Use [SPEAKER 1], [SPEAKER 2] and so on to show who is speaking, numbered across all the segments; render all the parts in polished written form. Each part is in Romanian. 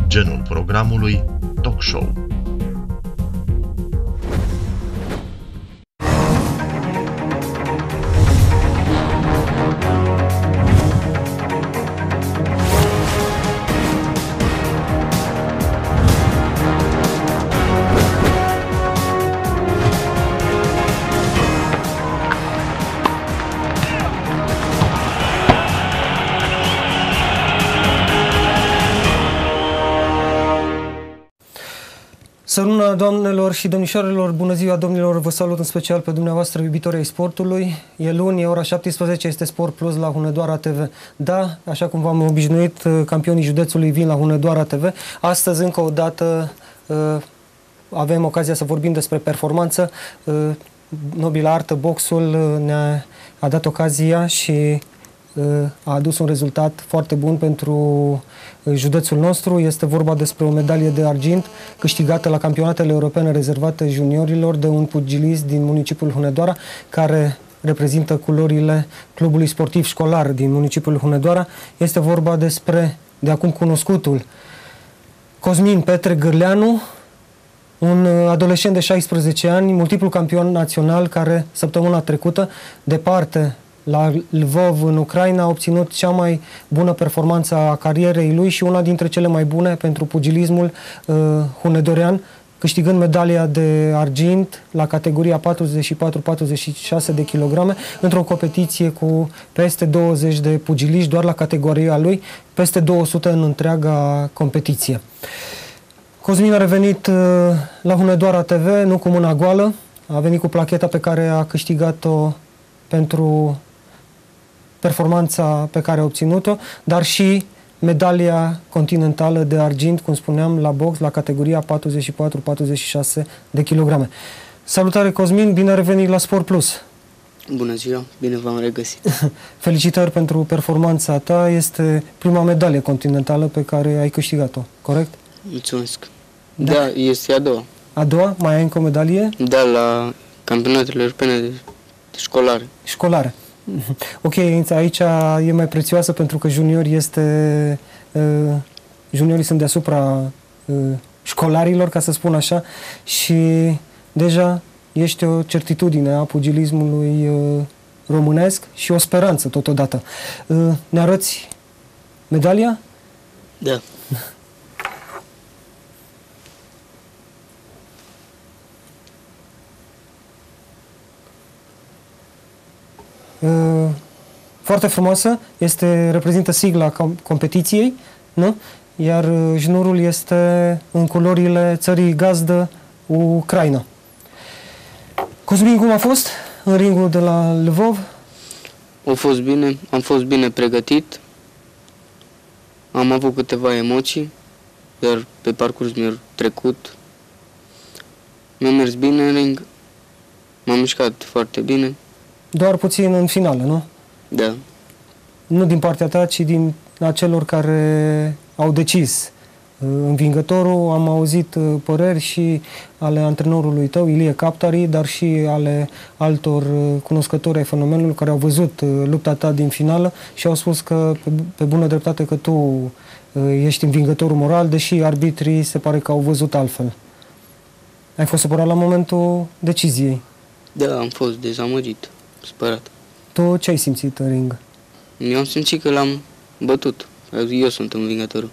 [SPEAKER 1] genul programului talk show.
[SPEAKER 2] Săruna, doamnelor și domnișoarelor, bună ziua, domnilor, vă salut în special pe dumneavoastră, iubitorii ai sportului. E luni, e ora 17, este Sport Plus la Hunedoara TV. Da, așa cum v-am obișnuit, campionii județului vin la Hunedoara TV. Astăzi, încă o dată, avem ocazia să vorbim despre performanță. Nobila artă, boxul, ne-a dat ocazia și a adus un rezultat foarte bun pentru județul nostru. Este vorba despre o medalie de argint câștigată la campionatele europene rezervate juniorilor de un pugilist din municipiul Hunedoara, care reprezintă culorile clubului sportiv școlar din municipiul Hunedoara. Este vorba despre, de acum cunoscutul, Cosmin Petre Gârleanu, un adolescent de 16 ani, multiplu campion național, care săptămâna trecută, departe la Lvov, în Ucraina, a obținut cea mai bună performanță a carierei lui și una dintre cele mai bune pentru pugilismul hunedorean, câștigând medalia de argint la categoria 44-46 de kilograme, într-o competiție cu peste 20 de pugiliști, doar la categoria lui, peste 200 în întreaga competiție. Cosmin a revenit la Hunedoara TV, nu cu mâna goală, a venit cu placheta pe care a câștigat-o pentru performanța pe care a obținut-o, dar și medalia continentală de argint, cum spuneam, la box, la categoria 44-46 de kilograme. Salutare, Cosmin, bine ai revenit la Sport Plus!
[SPEAKER 3] Bună ziua, bine v-am regăsit!
[SPEAKER 2] Felicitări pentru performanța ta, este prima medalie continentală pe care ai câștigat-o, corect?
[SPEAKER 3] Mulțumesc! Da, este a doua.
[SPEAKER 2] A doua? Mai ai încă o medalie?
[SPEAKER 3] Da, la campionatele europene de școlare.
[SPEAKER 2] Școlare. Ok, aici e mai prețioasă pentru că juniorii sunt deasupra școlarilor, ca să spun așa, și deja ești o certitudine a pugilismului românesc și o speranță totodată. Ne arăți medalia?
[SPEAKER 3] Da.
[SPEAKER 2] Foarte frumoasă, reprezintă sigla competiției, nu? Iar jnurul este în culorile țării gazdă, Ucraina. Cosmin, cum a fost în ringul de la Lvov?
[SPEAKER 3] A fost bine, am fost bine pregătit, am avut câteva emoții, dar pe parcurs mi-a trecut. Mi-a mers bine în ring, m-am mișcat foarte bine.
[SPEAKER 2] Doar puțin în finală, nu?
[SPEAKER 3] Da.
[SPEAKER 2] Nu din partea ta, ci din celor care au decis învingătorul. Am auzit păreri și ale antrenorului tău, Ilie Captari, dar și ale altor cunoscători ai fenomenului care au văzut lupta ta din finală și au spus că, pe bună dreptate, că tu ești învingătorul moral, deși arbitrii se pare că au văzut altfel. Ai fost supărat la momentul deciziei?
[SPEAKER 3] Da, am fost dezamăgit, supărat.
[SPEAKER 2] Tu ce ai simțit în ring?
[SPEAKER 3] Eu am simțit că l-am bătut. Eu sunt învingătorul.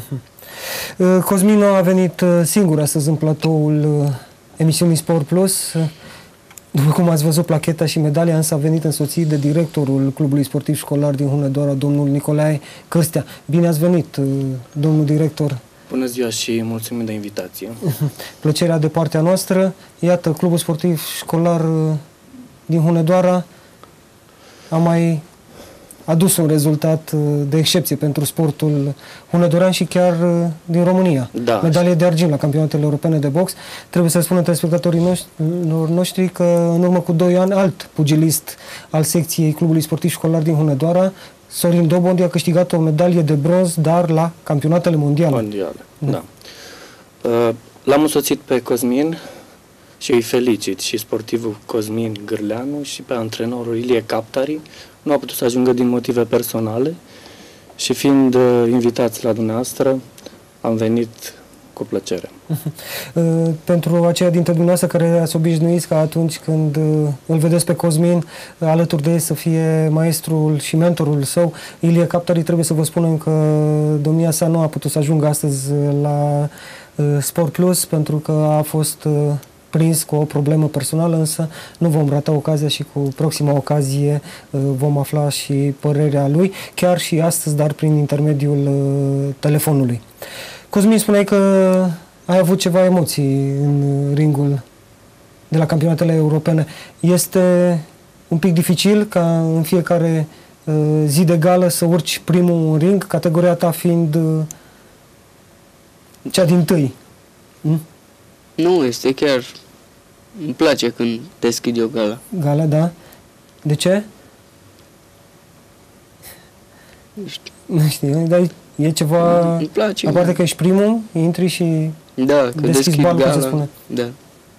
[SPEAKER 2] Cosmin a venit singur astăzi în platoul emisiunii Sport Plus. După cum ați văzut placheta și medalia, însă a venit însoțit de directorul clubului sportiv școlar din Hunedoara, domnul Nicolae Cârstea. Bine ați venit, domnul director.
[SPEAKER 4] Bună ziua și mulțumim de invitație.
[SPEAKER 2] Plăcerea de partea noastră. Iată, clubul sportiv școlar din Hunedoara a mai adus un rezultat de excepție pentru sportul hunedorean și chiar din România.
[SPEAKER 4] Da.
[SPEAKER 2] Medalie de argint la campionatele europene de box. Trebuie să spunem telespectatorii noștri că în urmă cu 2 ani alt pugilist al secției clubului sportiv școlar din Hunedoara, Sorin Dobondi, a câștigat o medalie de bronz, dar la campionatele mondiale.
[SPEAKER 4] Da. L-am însoțit pe Cosmin și îi felicit și sportivul Cosmin Gârleanu și pe antrenorul Ilie Captari. Nu a putut să ajungă din motive personale și fiind invitați la dumneavoastră, am venit cu plăcere.
[SPEAKER 2] Pentru aceia dintre dumneavoastră care ați obișnuiți ca atunci când îl vedeți pe Cosmin alături de ei să fie maestrul și mentorul său, Ilie Captari, trebuie să vă spunem că domnia sa nu a putut să ajungă astăzi la Sport Plus pentru că a fost prins cu o problemă personală, însă nu vom rata ocazia și cu proxima ocazie vom afla și părerea lui, chiar și astăzi, dar prin intermediul telefonului. Cosmin, spuneai că ai avut ceva emoții în ringul de la campionatele europene. Este un pic dificil ca în fiecare zi de gală să urci primul în ring, categoria ta fiind cea dintâi.
[SPEAKER 3] Nu, este chiar... Îmi place când deschid eu gala.
[SPEAKER 2] Gala, da. De ce? Nu știu, dar e ceva...
[SPEAKER 3] Îmi place.
[SPEAKER 2] Aparte că ești primul, intri și
[SPEAKER 3] da, că deschid
[SPEAKER 2] balul,
[SPEAKER 3] gala.
[SPEAKER 2] cum se spune.
[SPEAKER 3] Da.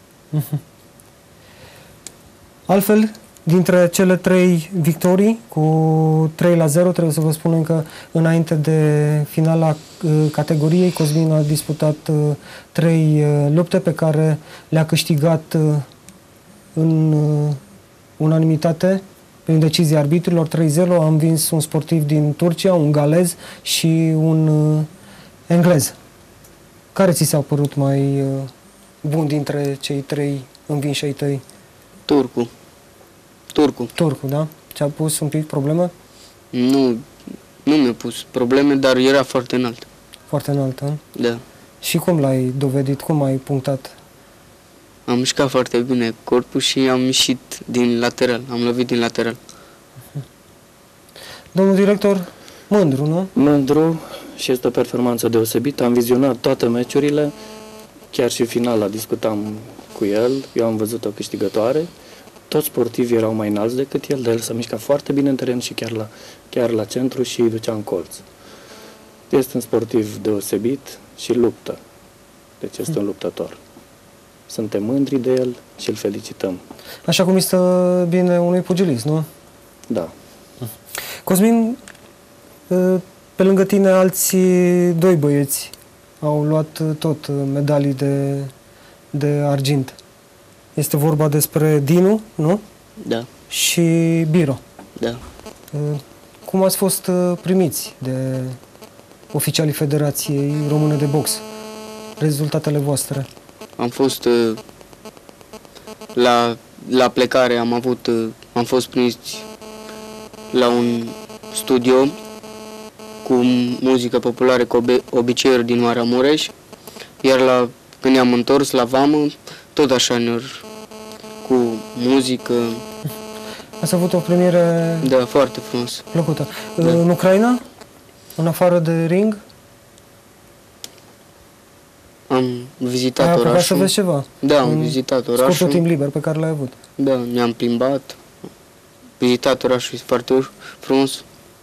[SPEAKER 2] Altfel, dintre cele 3 victorii, cu 3-0, trebuie să vă spunem că înainte de finala categoriei, Cosmin a disputat 3 lupte pe care le-a câștigat în unanimitate, prin decizia arbitrilor, 3-0. A învins un sportiv din Turcia, un galez și un englez. Care ți s-a părut mai bun dintre cei 3 învinși ai tăi?
[SPEAKER 3] Turcu,
[SPEAKER 2] da? Ți-a pus un pic probleme?
[SPEAKER 3] Nu mi-a pus probleme, dar era foarte înalt.
[SPEAKER 2] Foarte înaltă.
[SPEAKER 3] Da.
[SPEAKER 2] Și cum l-ai dovedit? Cum ai punctat?
[SPEAKER 3] Am mișcat foarte bine corpul și am ieșit din lateral. Am lovit din lateral.
[SPEAKER 2] Domnul director, mândru, nu?
[SPEAKER 4] Mândru și este o performanță deosebită. Am vizionat toate meciurile, chiar și finala discutam cu el. Eu am văzut o câștigătoare. Toți sportivii erau mai înalți decât el, dar el s-a mișcat foarte bine în teren și chiar la centru și îi ducea în colț. Este un sportiv deosebit și luptă. Deci este un luptător. Suntem mândri de el și îl felicităm.
[SPEAKER 2] Așa cum este bine unui pugilist, nu?
[SPEAKER 4] Da.
[SPEAKER 2] Cosmin, pe lângă tine alți 2 băieți au luat tot medalii de argint. Este vorba despre Dinu, nu?
[SPEAKER 3] Da.
[SPEAKER 2] Și Biro.
[SPEAKER 3] Da.
[SPEAKER 2] Cum ați fost primiți de oficialii Federației Române de Box? Rezultatele voastre?
[SPEAKER 3] Am fost la plecare, am fost prins la un studio cu muzică populară, cu obiceiuri din Maramureș, iar când ne-am întors la vamă, tot așa cu muzică.
[SPEAKER 2] Ați avut o premieră...
[SPEAKER 3] Da, foarte frumos.
[SPEAKER 2] Plăcută.
[SPEAKER 3] Da.
[SPEAKER 2] În Ucraina? În afară de ring?
[SPEAKER 3] Am vizitat
[SPEAKER 2] Ai apucat
[SPEAKER 3] orașul.
[SPEAKER 2] să vezi ceva?
[SPEAKER 3] Da, am vizitat orașul.
[SPEAKER 2] Scurtul timp liber pe care l-ai avut.
[SPEAKER 3] Da, ne-am plimbat. Vizitat orașul, este foarte frumos.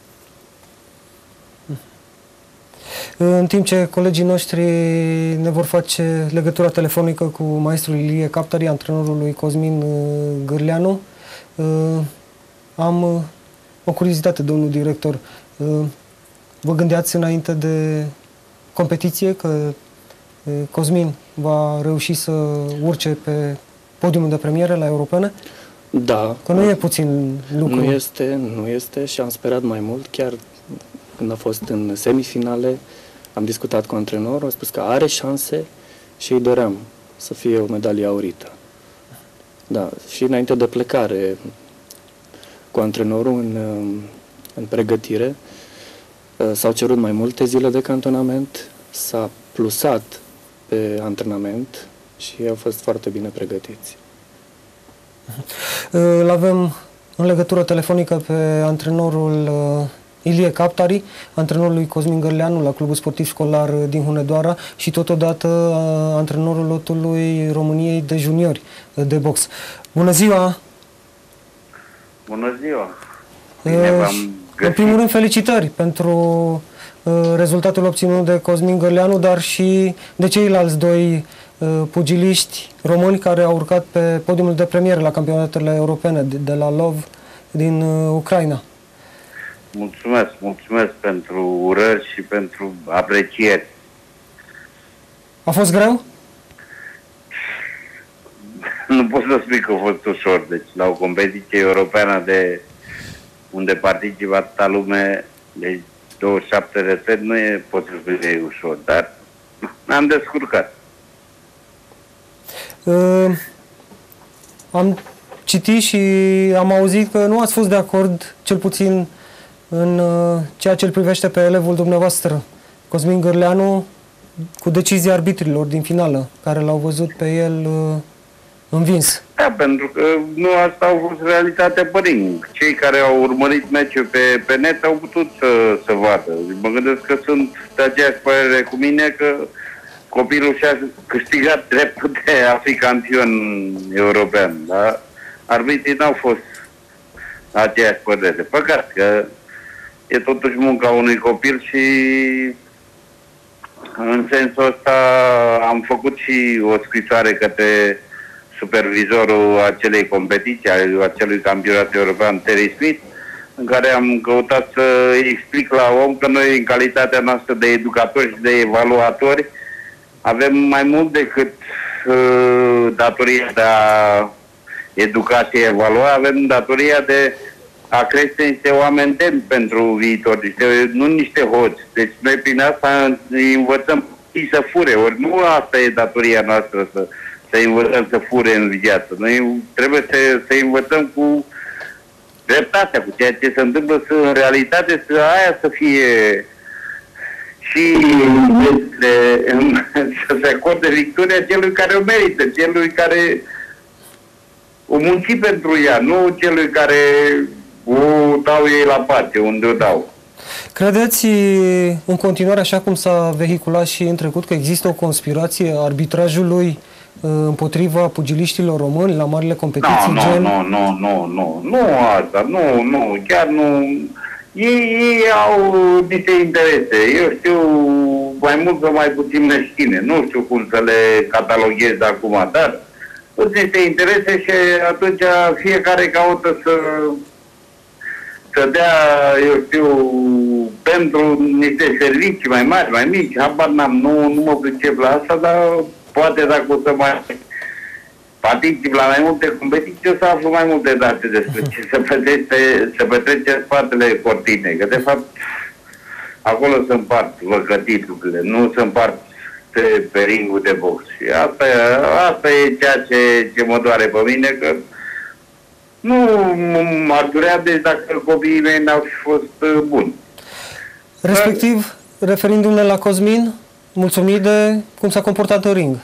[SPEAKER 2] În timp ce colegii noștri ne vor face legătura telefonică cu maestrul Ilie Captari, antrenorul lui Cosmin Gârleanu, am o curiozitate, domnul director. Vă gândeați înainte de competiție că Cosmin va reuși să urce pe podiumul de premiere la europene?
[SPEAKER 4] Da.
[SPEAKER 2] Că nu e puțin lucru.
[SPEAKER 4] Nu este și am sperat mai mult. Chiar când a fost în semifinale, am discutat cu antrenorul, a spus că are șanse și îi doream să fie o medalie aurită. Da, și înainte de plecare cu antrenorul în pregătire, s-au cerut mai multe zile de cantonament, s-a plusat pe antrenament și au fost foarte bine pregătiți.
[SPEAKER 2] Îl avem în legătură telefonică pe antrenorul Ilie Captari, antrenorul lui Cosmin Gârleanu la Clubul Sportiv Școlar din Hunedoara și totodată antrenorul lotului României de juniori de box. Bună ziua!
[SPEAKER 5] Bună ziua! Bine v-am găsit.
[SPEAKER 2] În primul rând, felicitări pentru rezultatul obținut de Cosmin Gârleanu, dar și de ceilalți 2 pugiliști români care au urcat pe podiumul de premieră la campionatele europene de la Lov din Ucraina.
[SPEAKER 5] Mulțumesc pentru urări și pentru aprecieri.
[SPEAKER 2] A fost greu?
[SPEAKER 5] Nu pot să spui că a fost ușor. Deci la o competiție europeană unde participă atâta lume, de 27 de țări, nu pot să spui că e ușor, dar am descurcat.
[SPEAKER 2] Am citit și am auzit că nu ați fost de acord, cel puțin în ceea ce îl privește pe elevul dumneavoastră, Cosmin Gârleanu, cu decizia arbitrilor din finală, care l-au văzut pe el învins.
[SPEAKER 5] Da, pentru că nu asta a fost realitatea pe ring. Cei care au urmărit meciul pe net au putut să vadă. Mă gândesc că sunt de aceeași părere cu mine că copilul și-a câștigat dreptul de a fi campion european. Dar arbitrii n-au fost aceeași părere. Păcat că e totuși munca unui copil și în sensul ăsta am făcut și o scrisoare către supervizorul acelei competiții, acelui campionat european, Terry Smith, în care am căutat să explic la om că noi, în calitatea noastră de educatori și de evaluatori, avem mai mult decât datoria de a educa și evalua, avem datoria de a crește niște oameni demni pentru viitor, nu niște hoți. Deci noi prin asta îi învățăm să fure, ori nu asta e datoria noastră, să învățăm să fure în viață. Noi trebuie să învățăm cu dreptatea, cu ceea ce se întâmplă în realitate, să fie și să se acorde victoria celui care o merită, celui care o munci pentru ea, nu celui care o dau ei la parte, unde o dau.
[SPEAKER 2] Credeți în continuare, așa cum s-a vehiculat și în trecut, că există o conspirație a arbitrajului împotriva pugiliștilor români la marile competiții?
[SPEAKER 5] Nu asta, nu, chiar nu. Ei au niște interese, eu știu mai mult sau mai puțin meschine, nu știu cum să le cataloghez acum, dar sunt niște interese și atunci fiecare caută să dea, eu știu, pentru niște servicii mai mari, mai mici, habar n-am, nu mă pricep la asta, dar poate dacă o să mai particip la mai multe competiții, o să aflu mai multe date despre ce se petrece în spatele cortinei, că de fapt acolo se împart văcătiturile, nu se împart pe ringul de box. Și asta e ceea ce mă doare pe mine, că nu m-ar durea deci dacă copiii mei n-au fi fost buni.
[SPEAKER 2] Respectiv, referindu-ne la Cosmin, mulțumit de cum s-a comportat în ring.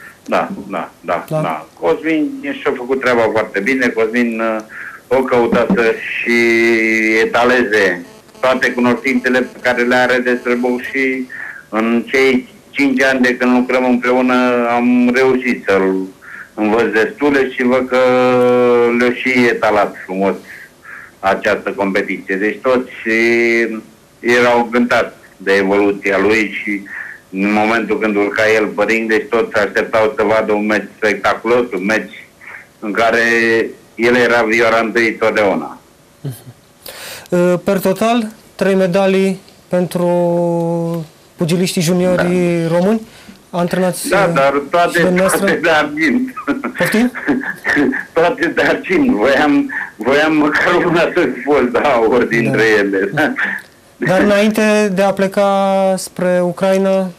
[SPEAKER 5] Da. Cosmin și-a făcut treaba foarte bine. Cosmin o căuta să-și etaleze toate cunoștințele pe care le are despre box și în cei 5 ani de când lucrăm împreună am reușit să-l învăț destule și văd că le-a și etalat frumos această competiție. Deci toți erau încântați de evoluția lui și în momentul când urca el pe ring, deci toți așteptau să vadă un meci spectaculos, un meci în care el era vioara întâi totdeauna.
[SPEAKER 2] Per total, 3 medalii pentru pugiliștii juniori români. Antrenați
[SPEAKER 5] dar toate de argint.
[SPEAKER 2] Poftim?
[SPEAKER 5] Toate de argint. Voiam măcar una să fi fost aur dintre ele.
[SPEAKER 2] Dar înainte de a pleca spre Ucraina,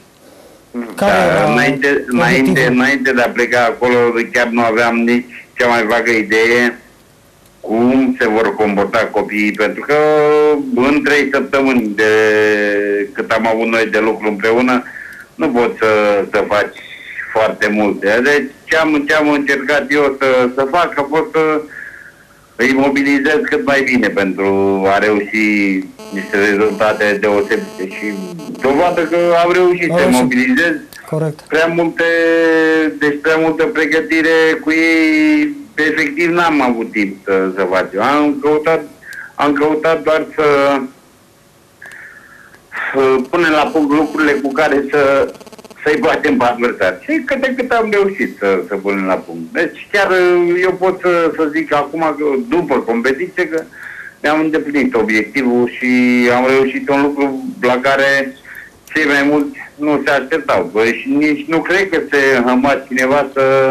[SPEAKER 5] înainte de a pleca acolo, chiar nu aveam nici cea mai vagă idee cum se vor comporta copiii, pentru că în 3 săptămâni de cât am avut noi de lucru împreună, nu poți să faci foarte multe. Deci ce am încercat eu să fac a fost să îi mobilizez cât mai bine pentru a reuși niște rezultate deosebite și dovadă că am reușit să mobilizez.
[SPEAKER 2] Corect.
[SPEAKER 5] Prea multă pregătire cu ei, efectiv n-am avut timp să fac. Am căutat doar să punem la punct lucrurile cu care să-i batem pe adversari. Și cât de cât am reușit să punem la punct. Deci chiar eu pot să zic acum că după competiție că mi-am îndeplinit obiectivul și am reușit un lucru la care cei mai mulți nu se așteptau. Băi, și nici nu cred că se înhăma cineva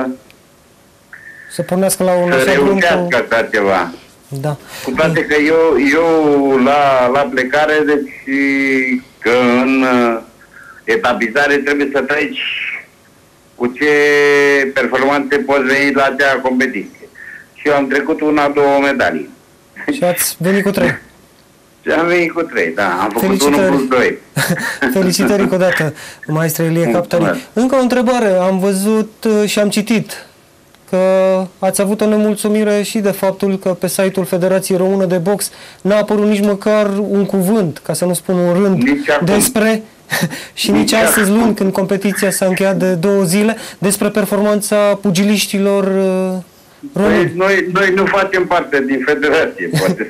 [SPEAKER 2] să pornească la un
[SPEAKER 5] să
[SPEAKER 2] așa drum
[SPEAKER 5] reușească așa ceva.
[SPEAKER 2] Da.
[SPEAKER 5] Cu toate că eu la plecare, deci că în etapizare trebuie să treci cu ce performanțe poți veni la acea competiție. Și eu am trecut 1-2 medalii.
[SPEAKER 2] Și ați venit cu 3.
[SPEAKER 5] Și am venit cu 3, da. Am făcut 1+2.
[SPEAKER 2] Felicitări încă o dată, maestre Ilie Captari. Încă o întrebare. Am văzut și am citit că ați avut o nemulțumire și de faptul că pe site-ul Federației Română de Box n-a apărut nici măcar un cuvânt, ca să nu spun un rând, despre și nici astăzi luni, când competiția s-a încheiat de 2 zile, despre performanța pugiliștilor români.
[SPEAKER 5] Noi nu facem parte din federație, poate.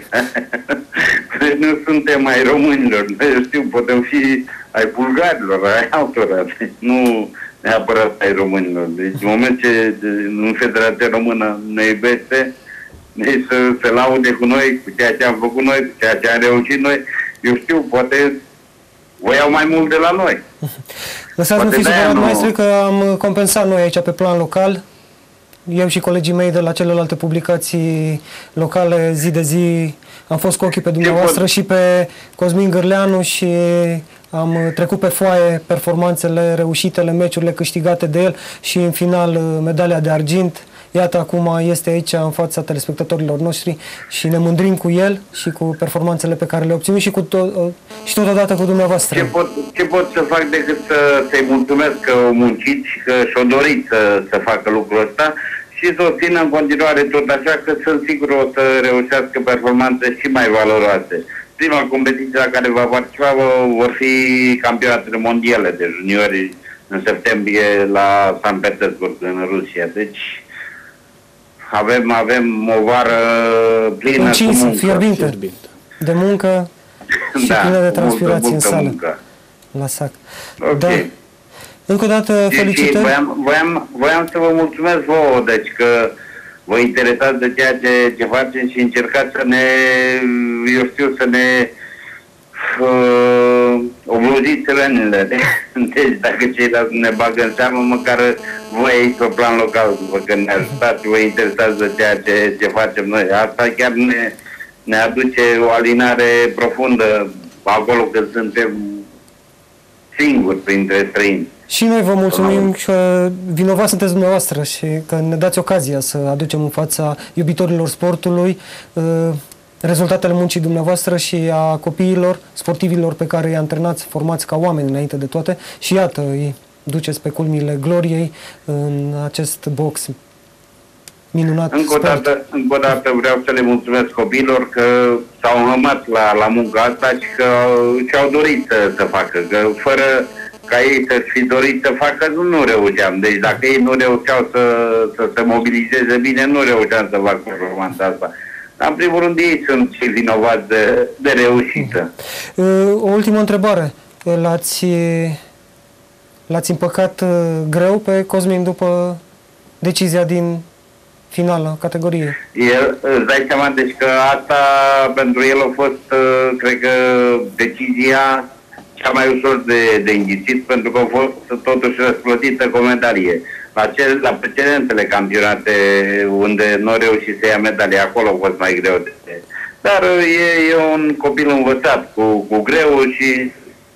[SPEAKER 5] Noi nu suntem ai românilor. Noi știu, putem fi ai bulgarilor, ai altora. Nu neapărat ai românilor. Deci în moment ce în Federația Română ne iubește, să se laude cu noi, cu ceea ce am făcut noi, cu ceea ce am reușit noi, eu știu, poate voiau mai mult de la noi.
[SPEAKER 2] Lăsați-mă fi supărat, maestre, că am compensat noi aici pe plan local. Eu și colegii mei de la celelalte publicații locale, zi de zi, am fost cu ochii pe dumneavoastră și pe Cosmin Gârleanu și am trecut pe foaie performanțele, reușitele, meciurile câștigate de el și în final medalia de argint. Iată, acum este aici în fața telespectatorilor noștri și ne mândrim cu el și cu performanțele pe care le obținem și și totodată cu dumneavoastră.
[SPEAKER 5] Ce pot să fac decât să-i mulțumesc că au muncit și că și-au dorit să facă lucrul ăsta și să o țină în continuare tot așa, că sunt sigur o să reușească performanțe și mai valoroase. Prima competiție la care va participa vor fi campionatele mondiale de juniori în septembrie la San Petersburg, în Rusia. Deci avem o vară plină cu muncă.
[SPEAKER 2] Fierbinte. De muncă și plină de transpirație în sală.
[SPEAKER 5] Muncă.
[SPEAKER 2] La sac.
[SPEAKER 5] Ok.
[SPEAKER 2] Da. Încă o dată felicitări.
[SPEAKER 5] Voiam să vă mulțumesc vouă, deci că vă interesați de ceea ce facem și încercați să ne, eu știu, să ne obluziți rănile. Deci dacă ceilalți ne bagă în seamă, măcar voi aici pe plan local, după că ne ajutați și vă interesați de ceea ce facem noi. Asta chiar ne aduce o alinare profundă acolo că suntem singuri printre străini.
[SPEAKER 2] Și noi vă mulțumim că vinovați sunteți dumneavoastră și că ne dați ocazia să aducem în fața iubitorilor sportului rezultatele muncii dumneavoastră și a copiilor, sportivilor pe care îi antrenați, formați ca oameni înainte de toate și iată, îi duceți pe culmile gloriei în acest box minunat.
[SPEAKER 5] Încă o dată vreau să le mulțumesc copiilor că s-au înhămat la munca asta și că și-au dorit să facă, că fără ca ei să fi dorit să facă, nu reușeam. Deci dacă ei nu reușeau să se mobilizeze bine, nu reușeam să fac performanța asta. În primul rând, ei sunt cei vinovați de reușită.
[SPEAKER 2] O ultimă întrebare. L-ați împăcat greu pe Cosmin după decizia din finala categoriei?
[SPEAKER 5] Îți dai seama, deci că asta pentru el a fost, cred că, decizia cea mai ușor de înghițit, pentru că a fost totuși răsplătită cu o medalie. La precedentele campionate unde nu a reușit să ia medalie, acolo a fost mai greu. Dar e un copil învățat cu greu și...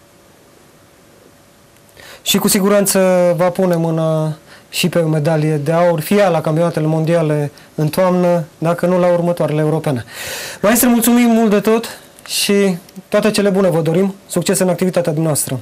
[SPEAKER 2] Și cu siguranță va pune mâna și pe o medalie de aur, fie la campionatele mondiale în toamnă, dacă nu la următoarele europene. Maestre, mulțumim mult de tot și toate cele bune vă dorim. Succes în activitatea dumneavoastră.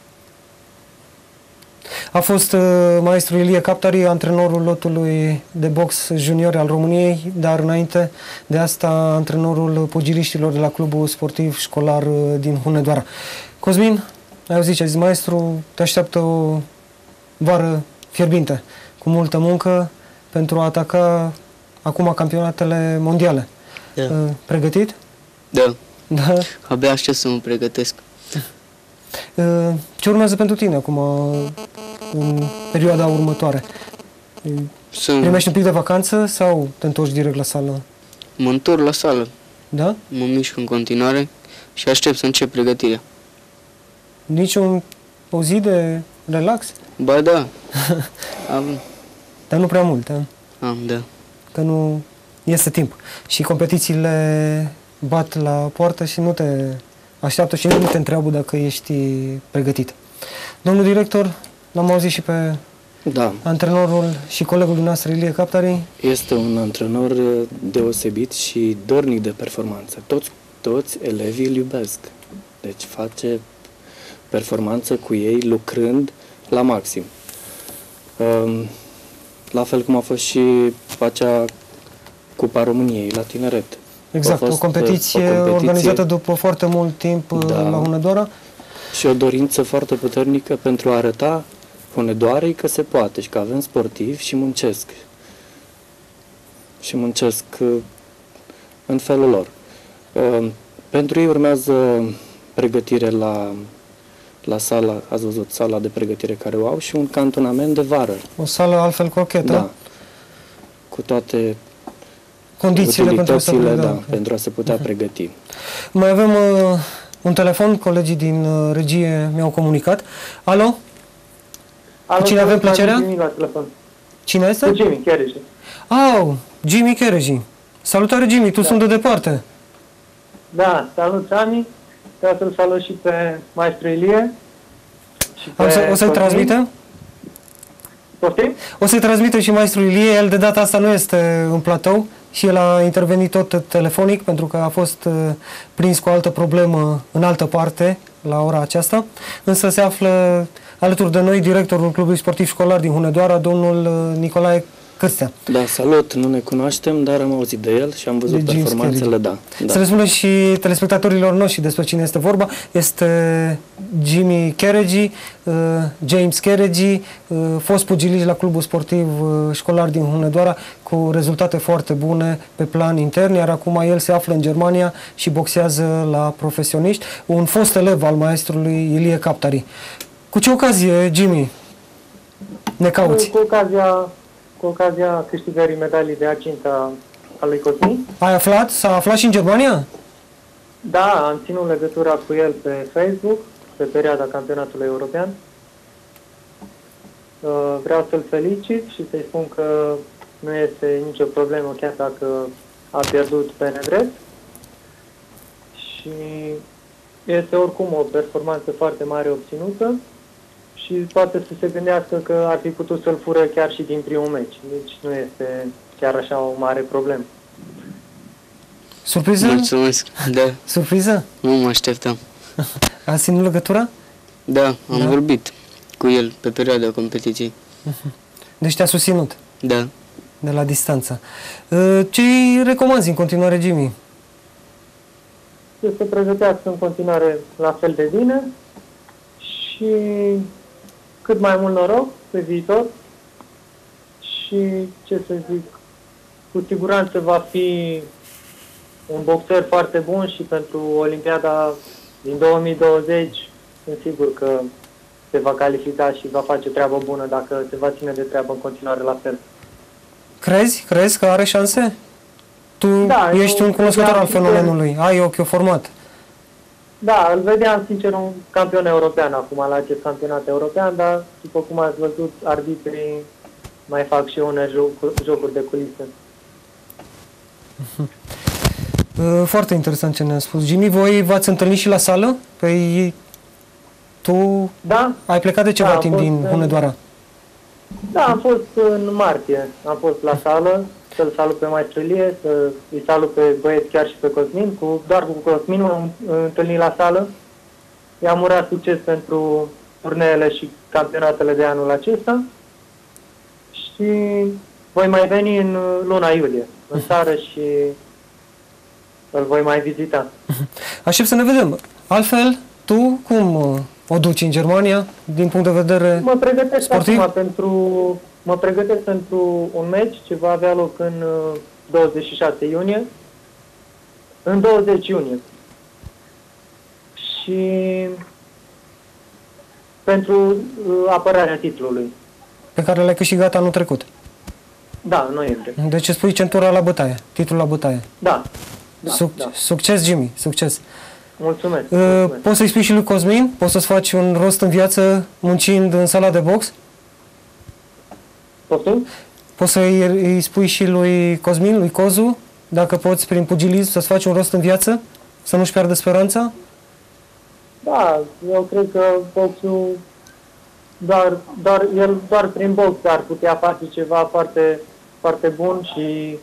[SPEAKER 2] A fost maestrul Ilie Captari, antrenorul lotului de box junior al României, dar înainte de asta antrenorul pugiliștilor de la clubul sportiv școlar din Hunedoara. Cosmin, ai auzit ce a zis maestru, te așteaptă o vară fierbinte, cu multă muncă pentru a ataca acum campionatele mondiale.
[SPEAKER 3] Da.
[SPEAKER 2] Pregătit?
[SPEAKER 3] Da.
[SPEAKER 2] Da.
[SPEAKER 3] Abia aștept să mă pregătesc.
[SPEAKER 2] Ce urmează pentru tine acum, în perioada următoare? Primești un pic de vacanță sau te întorci direct la sală?
[SPEAKER 3] Mă întorc la sală.
[SPEAKER 2] Da?
[SPEAKER 3] Mă mișc în continuare și aștept să încep pregătirea.
[SPEAKER 2] Niciun O zi de relax?
[SPEAKER 3] Ba da, am,
[SPEAKER 2] Dar nu prea mult,
[SPEAKER 3] da.
[SPEAKER 2] că nu iese timp. Și competițiile bat la poartă și nu te așteaptă și nu te întreabă dacă ești pregătit. Domnul director, l-am auzit și pe
[SPEAKER 4] Da,
[SPEAKER 2] antrenorul și colegul dumneavoastră, Ilie Captari.
[SPEAKER 4] este un antrenor deosebit și dornic de performanță. Toți elevii îl iubesc. Deci face performanță cu ei lucrând la maxim. La fel cum a fost și acea Cupa României la tineret.
[SPEAKER 2] Exact,
[SPEAKER 4] A
[SPEAKER 2] o
[SPEAKER 4] fost
[SPEAKER 2] competiție organizată după foarte mult timp
[SPEAKER 4] Da.
[SPEAKER 2] la Hunedoara.
[SPEAKER 4] Și o dorință foarte puternică pentru a arăta Hunedoarei că se poate și că avem sportivi și muncesc. Și muncesc în felul lor. Pentru ei urmează pregătire la sala, ați văzut, sala de pregătire care o au și un cantonament de vară.
[SPEAKER 2] O sală altfel crochetă,
[SPEAKER 4] Da. Cu toate
[SPEAKER 2] condițiile pentru a se
[SPEAKER 4] utilitățile,
[SPEAKER 2] pregăti.
[SPEAKER 4] pentru a se putea pregăti.
[SPEAKER 2] Mai avem un telefon, colegii din regie mi-au comunicat. Alo? Cu cine avem plăcerea?
[SPEAKER 6] Jimmy la telefon.
[SPEAKER 2] Cine este?
[SPEAKER 6] Cu Jimmy, chiar ești.
[SPEAKER 2] Au, Jimmy Chereji. Salutare, Jimmy, tu sunt de departe.
[SPEAKER 6] Da, salut, Sami. Vreau să-l salut și pe maestru Ilie. Și pe
[SPEAKER 2] O să-i
[SPEAKER 6] Cosmin.
[SPEAKER 2] transmitem?
[SPEAKER 6] Poftim?
[SPEAKER 2] O să-i transmitem și maestrul Ilie. El de data asta nu este în platou și el a intervenit tot telefonic pentru că a fost prins cu o altă problemă în altă parte la ora aceasta. Însă se află alături de noi directorul Clubului Sportiv Școlar din Hunedoara, domnul Nicolae Cârstea.
[SPEAKER 4] Da, salut, nu ne cunoaștem, dar am auzit de el și am văzut
[SPEAKER 2] De James
[SPEAKER 4] performanțele, da.
[SPEAKER 2] Să le spunem și telespectatorilor noștri despre cine este vorba. Este Jimmy Chereji, James Chereji, fost pugilist la Clubul Sportiv Școlar din Hunedoara cu rezultate foarte bune pe plan intern, iar acum el se află în Germania și boxează la profesioniști, un fost elev al maestrului Ilie Captari. Cu ce ocazie, Jimmy, ne cauți?
[SPEAKER 6] Cu ocazia câștigării medalii de argint a lui Cosmin.
[SPEAKER 2] Ai aflat? S-a aflat și în Germania?
[SPEAKER 6] Da, am ținut legătura cu el pe Facebook, pe perioada campionatului european. Vreau să-l felicit și să-i spun că nu este nicio problemă, chiar dacă a pierdut pe nedrept. Și este oricum o performanță foarte mare obținută și poate să se gândească că ar fi putut să-l fură chiar și din primul meci. Deci nu este chiar așa o mare problemă.
[SPEAKER 2] Surpriză?
[SPEAKER 3] Mulțumesc, da,
[SPEAKER 2] Surpriză?
[SPEAKER 3] nu mă așteptam.
[SPEAKER 2] Ați ținut legătura?
[SPEAKER 3] Da, am
[SPEAKER 2] Da?
[SPEAKER 3] vorbit cu el pe perioada competiției.
[SPEAKER 2] Deci te-a susținut
[SPEAKER 3] Da,
[SPEAKER 2] de la distanță. Ce îi recomanzi în continuare, Jimmy?
[SPEAKER 6] Să se pregătească în continuare la fel de bine și cât mai mult noroc pe viitor și, ce să zic, cu siguranță va fi un boxer foarte bun și pentru Olimpiada din 2020 sunt sigur că se va califica și va face treabă bună dacă se va ține de treabă în continuare la fel.
[SPEAKER 2] Crezi că are șanse? Tu
[SPEAKER 6] Da,
[SPEAKER 2] ești
[SPEAKER 6] eu
[SPEAKER 2] un cunoscător al
[SPEAKER 6] credeam,
[SPEAKER 2] fenomenului, ai ochiul format.
[SPEAKER 6] Da, îl vedeam sincer un campion european acum la acest campionat european, dar după cum ați văzut, arbitrii mai fac și unele jocuri de culise.
[SPEAKER 2] Foarte interesant ce ne-a spus. Jimmy, voi v-ați întâlnit și la sală? Păi tu
[SPEAKER 6] Da?
[SPEAKER 2] ai plecat de ceva
[SPEAKER 6] Da,
[SPEAKER 2] timp
[SPEAKER 6] am
[SPEAKER 2] din
[SPEAKER 6] fost
[SPEAKER 2] Hunedoara.
[SPEAKER 6] Da, am fost în martie. Am fost la sală să-l salut pe maestru Ilie, să-i salut pe băieți, chiar și pe Cosmin. Doar cu Cosmin m-am întâlnit la sală. I-am urat succes pentru turneele și campionatele de anul acesta. Și voi mai veni în luna iulie, în țară, și îl voi mai vizita.
[SPEAKER 2] Aștept să ne vedem. Altfel, tu cum o duci în Germania din punct de vedere
[SPEAKER 6] Mă pregătesc
[SPEAKER 2] sportiv?
[SPEAKER 6] acum mă pregătesc pentru un meci ce va avea loc în 26 iunie. În 20 iunie. Și pentru apărarea titlului.
[SPEAKER 2] pe care le-ai câștigat anul trecut.
[SPEAKER 6] Da, în noiembrie.
[SPEAKER 2] Deci îți spui centura la bătaie, titlul la bătaie.
[SPEAKER 6] Da. Da, da.
[SPEAKER 2] Succes, Jimmy, succes.
[SPEAKER 6] Mulțumesc.
[SPEAKER 2] Poți să-i spui și lui Cosmin? Poți să-ți faci un rost în viață muncind în sala de box?
[SPEAKER 6] Poftim?
[SPEAKER 2] Poți să-i spui și lui Cosmin, lui Cozu, dacă poți prin pugilism să-ți faci un rost în viață? Să nu-și piardă speranța?
[SPEAKER 6] Da, eu cred că boxul, doar prin box ar putea face ceva foarte, foarte bun și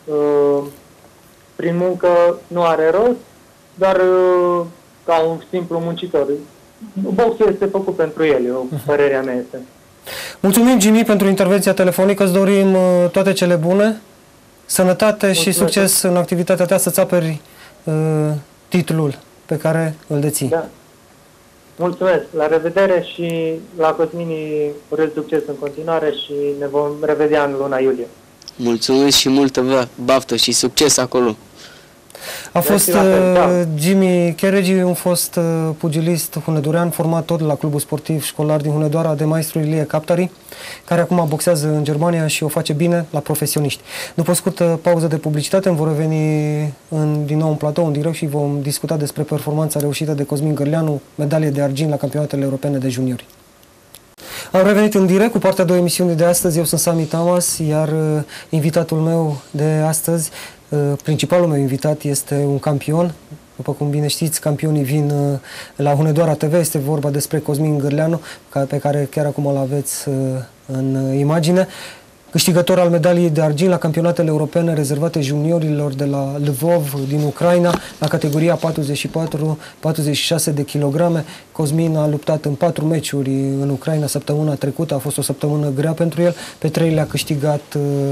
[SPEAKER 6] prin muncă nu are rost, doar ca un simplu muncitor. Boxul este făcut pentru el, părerea mea este.
[SPEAKER 2] Mulțumim, Jimmy, pentru intervenția telefonică. Îți dorim toate cele bune, sănătate și succes în activitatea ta, să-ți aperi titlul pe care îl deții.
[SPEAKER 6] Da. Mulțumesc, la revedere și la Cosmini urez succes în continuare și ne vom revedea în luna iulie.
[SPEAKER 3] Mulțumesc și multă baftă și succes acolo.
[SPEAKER 2] A fost Jimmy Cheregi, un fost pugilist hunedorean, format tot la clubul sportiv școlar din Hunedoara de maestru Ilie Captari, care acum boxează în Germania și o face bine la profesioniști. După o scurtă pauză de publicitate, îmi vor reveni din nou în platou, în direct, și vom discuta despre performanța reușită de Cosmin Gârleanu, medalie de argint la campionatele europene de juniori. Am revenit în direct cu partea 2 emisiunii de astăzi. Eu sunt Sami Tamas, iar invitatul meu de astăzi, principalul meu invitat, este un campion. După cum bine știți, campionii vin la Hunedoara TV. Este vorba despre Cosmin Gârleanu, pe care chiar acum îl aveți în imagine. Câștigător al medaliei de argint la campionatele europene rezervate juniorilor de la Lvov din Ucraina, la categoria 44-46 de kilograme. Cosmin a luptat în 4 meciuri în Ucraina săptămâna trecută, a fost o săptămână grea pentru el. Pe 3 le-a câștigat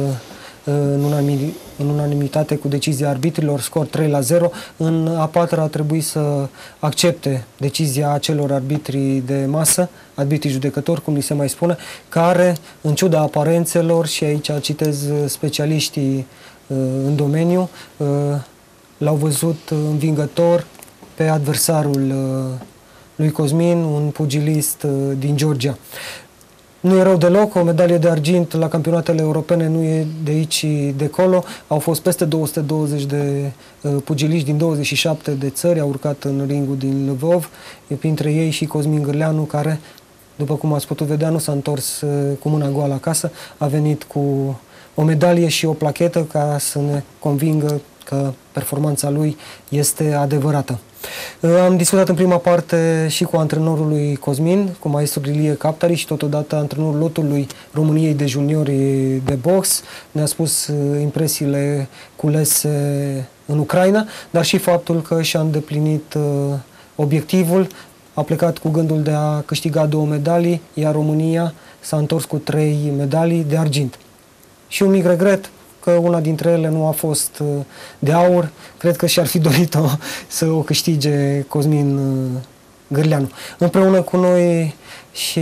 [SPEAKER 2] în unanimitate cu decizia arbitrilor, scor 3-0. În a 4-a a trebuit să accepte decizia acelor arbitri de masă, arbitrii judecători, cum li se mai spune, care, în ciuda aparențelor, și aici citez specialiștii în domeniu, l-au văzut învingător pe adversarul lui Cosmin, un pugilist din Georgia. Nu e rău deloc, o medalie de argint la campionatele europene nu e de aici de acolo. Au fost peste 220 de pugiliști din 27 de țări, au urcat în ringul din Lvov, printre ei și Cosmin Gârleanu, care, după cum ați putut vedea, nu s-a întors cu mâna goală acasă, a venit cu o medalie și o plachetă ca să ne convingă că performanța lui este adevărată. Am discutat în prima parte și cu antrenorul lui Cosmin, cu maestrul Ilie Captari, și totodată antrenorul lotului României de juniori de box. Ne-a spus impresiile culese în Ucraina, dar și faptul că și-a îndeplinit obiectivul. A plecat cu gândul de a câștiga 2 medalii, iar România s-a întors cu 3 medalii de argint. Și un mic regret că una dintre ele nu a fost de aur. Cred că și-ar fi dorit-o să o câștige Cosmin Gârleanu. Împreună cu noi și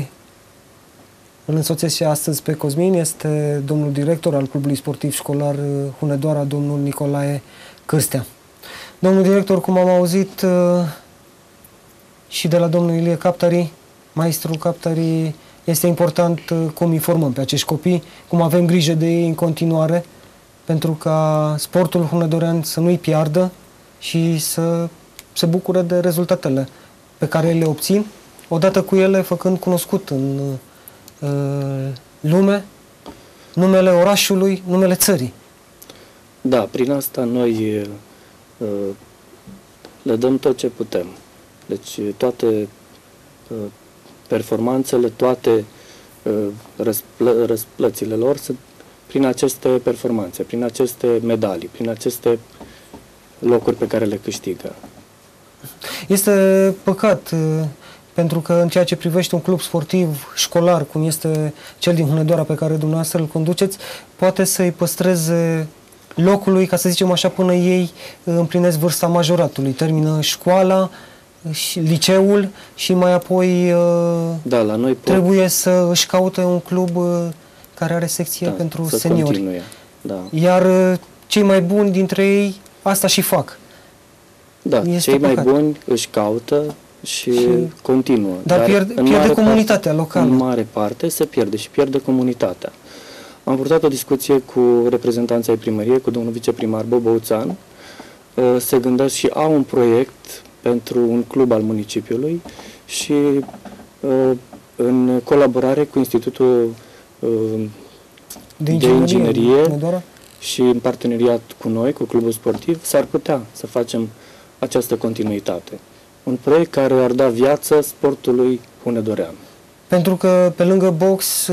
[SPEAKER 2] îl însoțesc și astăzi pe Cosmin este domnul director al Clubului Sportiv Școlar Hunedoara, domnul Nicolae Cârstea. Domnul director, cum am auzit și de la domnul Ilie Captari, maestrul Captari, este important cum informăm pe acești copii, cum avem grijă de ei în continuare, pentru ca sportul hunedorean să nu-i piardă și să se bucure de rezultatele pe care le obțin, odată cu ele făcând cunoscut în lume numele orașului, numele țării.
[SPEAKER 4] Da, prin asta noi le dăm tot ce putem. Deci toate performanțele, toate răsplățile lor sunt prin aceste performanțe, prin aceste medalii, prin aceste locuri pe care le câștigă.
[SPEAKER 2] Este păcat, pentru că în ceea ce privește un club sportiv școlar, cum este cel din Hunedoara pe care dumneavoastră îl conduceți, poate să-i păstreze locului, ca să zicem așa, până ei împlinesc vârsta majoratului, termină școala, liceul și mai apoi
[SPEAKER 4] da, la noi
[SPEAKER 2] trebuie să își caute un club care are secție pentru seniori.
[SPEAKER 4] Continue, da.
[SPEAKER 2] Iar cei mai buni dintre ei asta și fac.
[SPEAKER 4] Da, cei mai buni își caută și continuă.
[SPEAKER 2] Dar pierde comunitatea locală.
[SPEAKER 4] În mare parte se pierde și pierde comunitatea. Am purtat o discuție cu reprezentanța ai primăriei, cu domnul viceprimar Bobăuțan, se gândesc și au un proiect pentru un club al municipiului și în colaborare cu Institutul de Inginerie
[SPEAKER 2] Hunedoara?
[SPEAKER 4] și în parteneriat cu noi, cu clubul sportiv, s-ar putea să facem această continuitate. Un proiect care ar da viață sportului hunedorean.
[SPEAKER 2] Pentru că pe lângă box,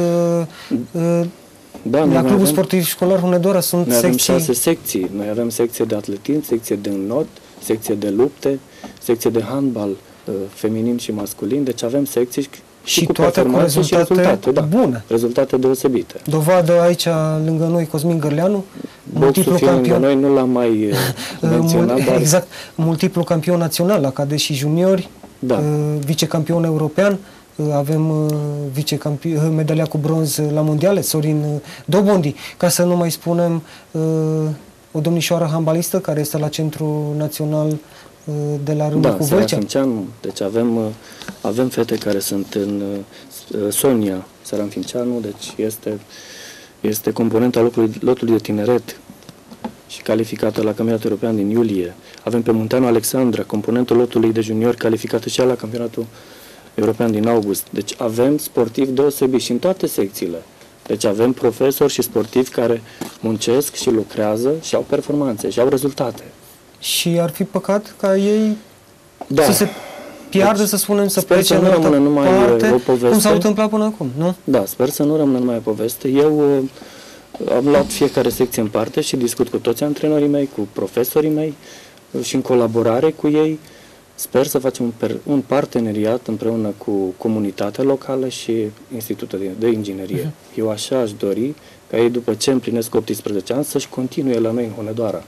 [SPEAKER 4] Da,
[SPEAKER 2] la clubul sportiv școlar Hunedoara sunt
[SPEAKER 4] noi avem
[SPEAKER 2] secții.
[SPEAKER 4] 6 secții. Noi avem secție de atletism, secție de înnot, secție de lupte, secție de handbal feminin și masculin. Deci avem secții
[SPEAKER 2] Și
[SPEAKER 4] cu
[SPEAKER 2] toate cu
[SPEAKER 4] performanțe și
[SPEAKER 2] rezultate
[SPEAKER 4] da,
[SPEAKER 2] bune.
[SPEAKER 4] rezultate deosebite.
[SPEAKER 2] Dovadă aici, lângă noi, Cosmin Gărleanu,
[SPEAKER 4] Boxul fiind lângă noi nu l-am mai menționat, dar
[SPEAKER 2] exact, multiplu campion național la cadeți și juniori,
[SPEAKER 4] Da.
[SPEAKER 2] vicecampion european, avem medalia cu bronz la mondiale, Sorin Dobondi, ca să nu mai spunem o domnișoară handbalistă care este la Centrul Național de la Râmnicu
[SPEAKER 4] da, Sara
[SPEAKER 2] Vâlcea.
[SPEAKER 4] Finceanu. Deci avem fete care sunt în Sonia Sara Finceanu, deci este componenta lotului de tineret și calificată la Campionatul European din iulie. Avem pe Munteanu Alexandra, componentul lotului de juniori, calificată și ea la Campionatul European din august. Deci avem sportivi deosebiți și în toate secțiile. Deci avem profesori și sportivi care muncesc și lucrează și au performanțe și au rezultate.
[SPEAKER 2] Și ar fi păcat ca ei
[SPEAKER 4] Da.
[SPEAKER 2] să se piardă,
[SPEAKER 4] Deci,
[SPEAKER 2] să spunem, să
[SPEAKER 4] sper
[SPEAKER 2] plece
[SPEAKER 4] să
[SPEAKER 2] în
[SPEAKER 4] nu
[SPEAKER 2] altă
[SPEAKER 4] rămână numai
[SPEAKER 2] parte,
[SPEAKER 4] o poveste.
[SPEAKER 2] cum s-a întâmplat până acum, nu?
[SPEAKER 4] Da, sper să nu rămână numai o poveste. Eu am luat fiecare secție în parte și discut cu toți antrenorii mei, cu profesorii mei și în colaborare cu ei. Sper să facem un parteneriat împreună cu comunitatea locală și Institutul de Inginerie. Eu așa aș dori ca ei, după ce împlinesc 18 ani, să-și continue la noi în Hunedoara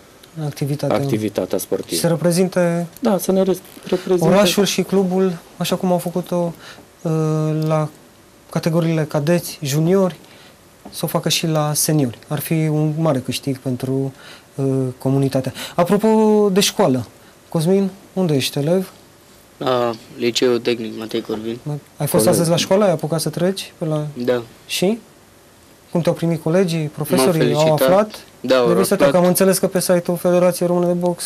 [SPEAKER 4] activitatea sportivă.
[SPEAKER 2] Și să reprezinte
[SPEAKER 4] Da, să ne reprezinte
[SPEAKER 2] orașul și clubul, așa cum au făcut-o la categoriile cadeți, juniori, să o facă și la seniori. Ar fi un mare câștig pentru comunitatea. Apropo de școală, Cosmin, unde ești elev?
[SPEAKER 3] La Liceul Tehnic Matei Corvin.
[SPEAKER 2] Ai fost astăzi la școală? Ai apucat să treci?
[SPEAKER 3] Da.
[SPEAKER 2] Și? Cum te-au primit colegii, profesorii?
[SPEAKER 3] M-au
[SPEAKER 2] Au
[SPEAKER 3] felicitat.
[SPEAKER 2] aflat?
[SPEAKER 3] Da, au aflat.
[SPEAKER 2] Că am înțeles că pe site-ul Federației Române de Box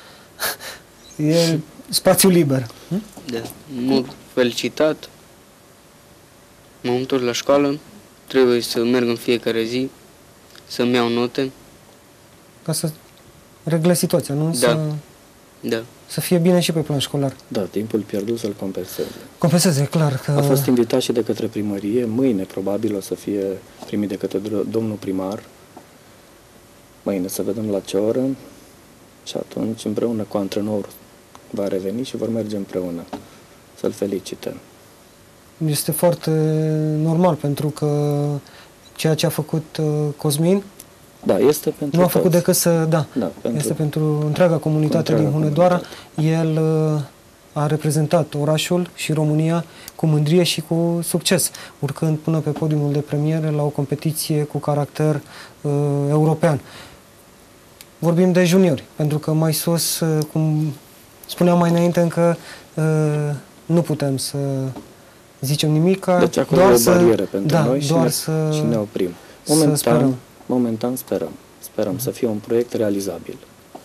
[SPEAKER 2] e spațiu liber.
[SPEAKER 3] Da. M-au felicitat. M-am întors la școală. Trebuie să merg în fiecare zi, să-mi iau note.
[SPEAKER 2] Ca să reglezi situația, nu?
[SPEAKER 3] Da.
[SPEAKER 2] Să fie bine și pe plan școlar.
[SPEAKER 4] Da, timpul pierdut să-l compenseze.
[SPEAKER 2] Compenseze, clar. Că...
[SPEAKER 4] A fost invitat și de către primărie. Mâine, probabil, o să fie primit de către domnul primar. Mâine să vedem la ce oră. Și atunci, împreună cu antrenorul, va reveni și vor merge împreună să-l felicite.
[SPEAKER 2] Este foarte normal, pentru că ceea ce a făcut Cosmin
[SPEAKER 4] Da, este pentru
[SPEAKER 2] nu a făcut
[SPEAKER 4] toți.
[SPEAKER 2] decât să... Da, este pentru întreaga comunitate din Hunedoara. El a reprezentat orașul și România cu mândrie și cu succes, urcând până pe podiumul de premiere la o competiție cu caracter european. Vorbim de juniori, pentru că mai sus, cum spuneam mai înainte, încă nu putem să zicem nimic.
[SPEAKER 4] Deci acolo e o barieră pentru noi și ne oprim. Momentan sperăm să fie un proiect realizabil.